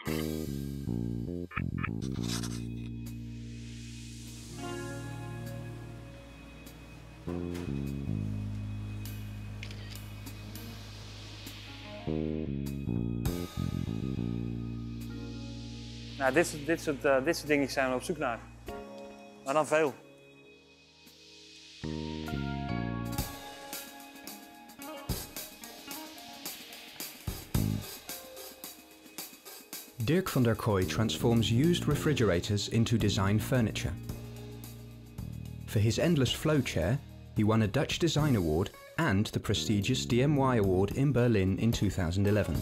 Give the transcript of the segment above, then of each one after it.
Nou, dit soort dingen zijn we op zoek naar. Maar dan veel. Dirk van der Kooi transforms used refrigerators into design furniture. For his endless flow chair, he won a Dutch Design Award and the prestigious DMY Award in Berlin in 2011.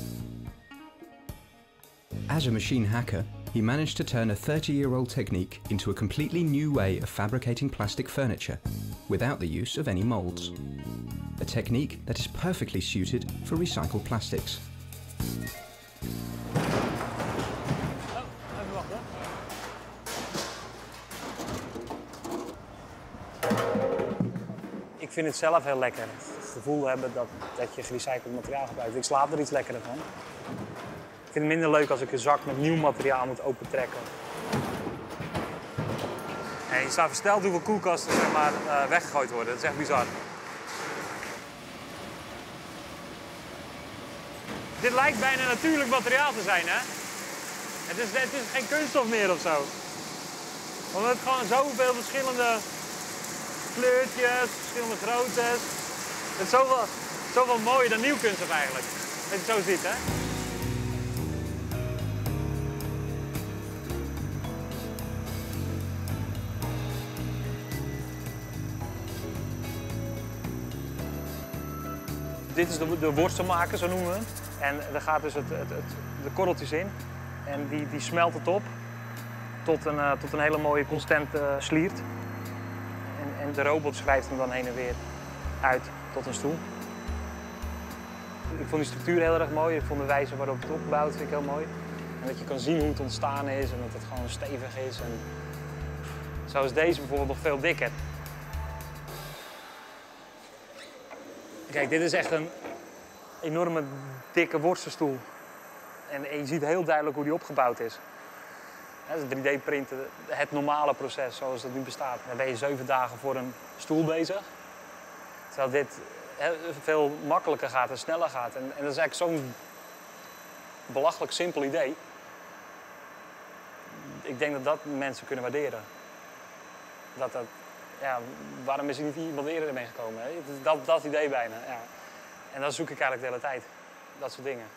As a machine hacker, he managed to turn a 30-year-old technique into a completely new way of fabricating plastic furniture, without the use of any molds. A technique that is perfectly suited for recycled plastics. Ik vind het zelf heel lekker. Het gevoel hebben dat je gerecycled materiaal gebruikt. Ik slaap er iets lekkerder van. Ik vind het minder leuk als ik een zak met nieuw materiaal moet opentrekken. En je staat versteld hoeveel koelkasten zeg maar, weggegooid worden. Dat is echt bizar. Dit lijkt bijna natuurlijk materiaal te zijn, hè? Het is geen kunststof meer of zo. Omdat het gewoon zoveel verschillende kleurtjes, verschillende groottes. Het is zoveel mooier dan nieuw kunststof eigenlijk. Als je het zo ziet, hè? Dit is de worstelmaker, zo noemen we hem. En daar gaat dus de korreltjes in. En die smelt het op tot een hele mooie constante sliert. En de robot schrijft hem dan heen en weer uit tot een stoel. Ik vond die structuur heel erg mooi. Ik vond de wijze waarop het opgebouwd vind ik heel mooi. En dat je kan zien hoe het ontstaan is en dat het gewoon stevig is. En zo is deze bijvoorbeeld nog veel dikker. Kijk, dit is echt een enorme dikke worstenstoel. En je ziet heel duidelijk hoe die opgebouwd is. Dat is 3D-printen, het normale proces zoals het nu bestaat. Dan ben je 7 dagen voor een stoel bezig. Terwijl dit veel makkelijker gaat en sneller gaat. En dat is eigenlijk zo'n belachelijk simpel idee. Ik denk dat mensen kunnen waarderen. Waarom is er niet iemand eerder mee gekomen? Hè? Dat idee bijna. Ja. En dat zoek ik eigenlijk de hele tijd. Dat soort dingen.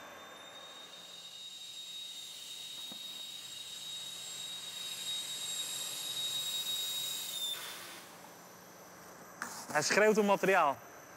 Hij schreeuwt om materiaal.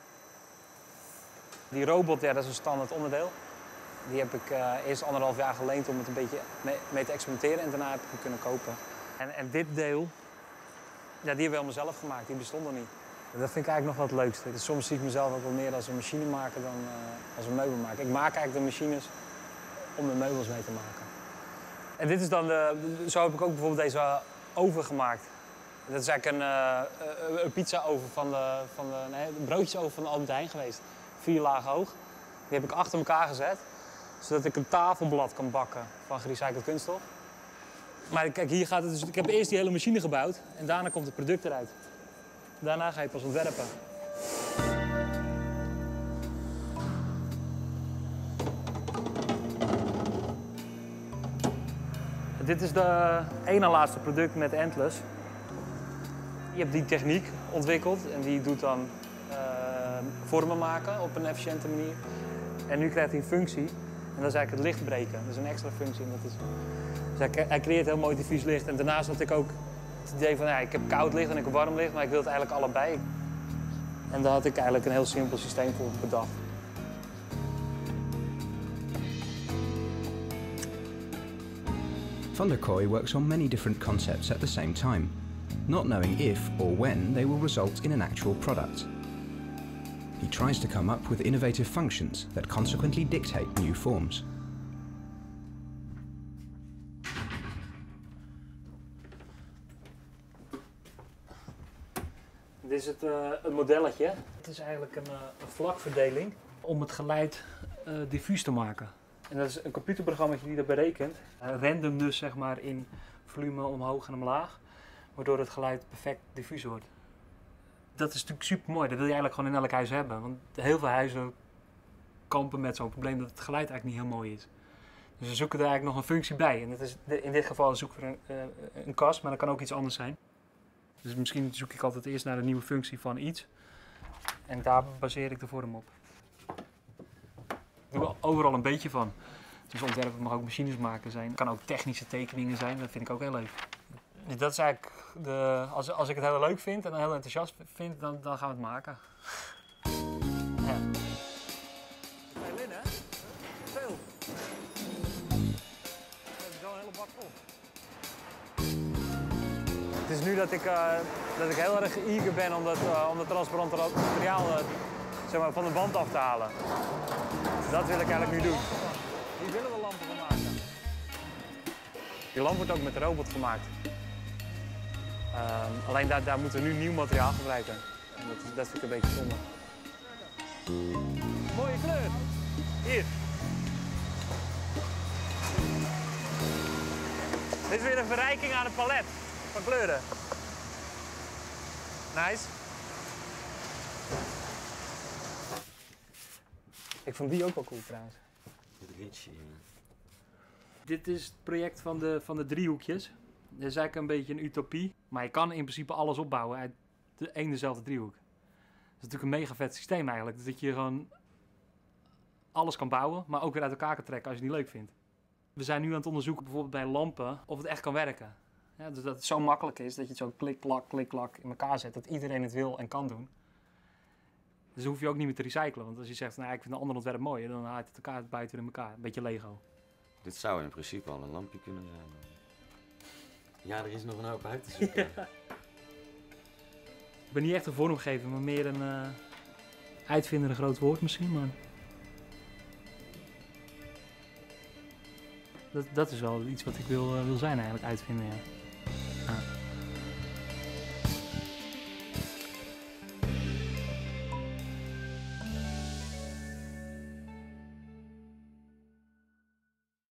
Die robot, ja, dat is een standaard onderdeel. Die heb ik eerst 1,5 jaar geleend om het een beetje mee te experimenteren en daarna heb ik hem kunnen kopen. En dit deel, ja, die hebben we helemaal zelf gemaakt, die bestond er niet. En dat vind ik eigenlijk nog wel het leukste. Dus soms zie ik mezelf ook wel meer als een machinemaker dan als een meubelmaker. Ik maak eigenlijk de machines om de meubels mee te maken. En dit is dan zo heb ik ook bijvoorbeeld deze oven gemaakt. Dat is eigenlijk een pizza-oven een broodjesoven van de Albert Heijn geweest. 4 lagen hoog. Die heb ik achter elkaar gezet, zodat ik een tafelblad kan bakken van gerecycled kunststof. Maar kijk, hier gaat het dus. Ik heb eerst die hele machine gebouwd en daarna komt het product eruit. Daarna ga je pas ontwerpen. Dit is de ene laatste product met Endless. Je hebt die techniek ontwikkeld en die doet dan vormen maken op een efficiënte manier. En nu krijgt hij een functie en dat is eigenlijk het licht breken. Dat is een extra functie. En dat is... Dus hij creëert heel mooi diffuus licht. En daarnaast had ik ook het idee van, ja, ik heb koud licht en ik heb warm licht, maar ik wil het eigenlijk allebei. En daar had ik eigenlijk een heel simpel systeem voor bedacht. Van der Kooi works on many different concepts at the same time, not knowing if or when they will result in an actual product. He tries to come up with innovative functions that consequently dictate new forms. Dit is het modelletje. Het is eigenlijk een vlakverdeling om het geluid diffuus te maken. En dat is een computerprogramma die dat berekent. Random dus zeg maar in volume omhoog en omlaag. Waardoor het geluid perfect diffuus wordt. Dat is natuurlijk super mooi. Dat wil je eigenlijk gewoon in elk huis hebben. Want heel veel huizen kampen met zo'n probleem dat het geluid eigenlijk niet heel mooi is. Dus we zoeken er eigenlijk nog een functie bij. En dat is, in dit geval zoeken we een kast, maar dat kan ook iets anders zijn. Dus misschien zoek ik altijd eerst naar een nieuwe functie van iets. En daar baseer ik de vorm op. Ik doe overal een beetje van. Dus ontwerpen mag ook machines maken zijn. Het kan ook technische tekeningen zijn, dat vind ik ook heel leuk. Dus dat is eigenlijk als ik het heel leuk vind en heel enthousiast vind, dan gaan we het maken. Ja. Veel in, hè? Veel. Dat is wel een hele bak vol. Het is nu dat ik heel erg eager ben om dat transparante materiaal zeg maar, van de band af te halen. Dat wil ik eigenlijk nu doen. Hier willen we lampen van maken. Die lamp wordt ook met de robot gemaakt. Alleen daar moeten we nu nieuw materiaal gebruiken. En dat vind ik een beetje zonde. Mooie kleur. Hier. Dit is weer een verrijking aan het palet van kleuren. Nice. Ik vond die ook wel cool trouwens. Dit is het project van de driehoekjes. Dat is eigenlijk een beetje een utopie. Maar je kan in principe alles opbouwen uit één dezelfde driehoek. Dat is natuurlijk een mega vet systeem eigenlijk. Dat je gewoon alles kan bouwen, maar ook weer uit elkaar kan trekken als je het niet leuk vindt. We zijn nu aan het onderzoeken bijvoorbeeld bij lampen of het echt kan werken. Ja, dus dat het zo makkelijk is dat je het zo klik-klak in elkaar zet. Dat iedereen het wil en kan doen. Dus dan hoef je ook niet meer te recyclen. Want als je zegt, nou, ik vind een ander ontwerp mooi, dan haalt het elkaar buiten in elkaar. Een beetje Lego. Dit zou in principe al een lampje kunnen zijn. Ja, er is nog een hoop uit te zoeken. Ik ben niet echt een vormgever, maar meer een uitvinder, een groot woord misschien. Maar dat is wel iets wat ik wil zijn eigenlijk, uitvinden. Ja.